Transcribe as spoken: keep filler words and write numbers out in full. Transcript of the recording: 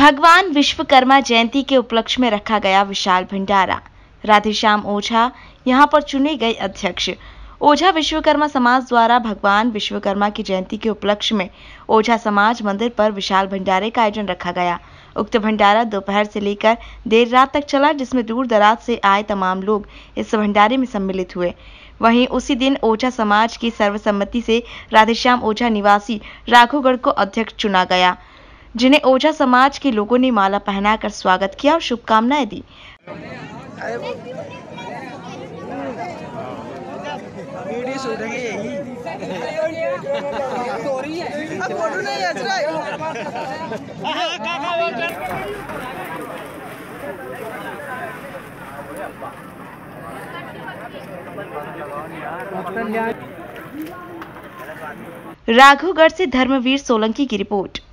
भगवान विश्वकर्मा जयंती के उपलक्ष्य में रखा गया विशाल भंडारा। राधेश्याम ओझा यहां पर चुने गए अध्यक्ष। ओझा विश्वकर्मा समाज द्वारा भगवान विश्वकर्मा की जयंती के उपलक्ष्य में ओझा समाज मंदिर पर विशाल भंडारे का आयोजन रखा गया। उक्त भंडारा दोपहर से लेकर देर रात तक चला, जिसमें दूर दराज से आए तमाम लोग इस भंडारे में सम्मिलित हुए। वहीं उसी दिन ओझा समाज की सर्वसम्मति से राधेश्याम ओझा निवासी राघोगढ़ को अध्यक्ष चुना गया, जिन्हें ओझा समाज के लोगों ने माला पहनाकर स्वागत किया और शुभकामनाएं दी। राघोगढ़ से धर्मवीर सोलंकी की रिपोर्ट।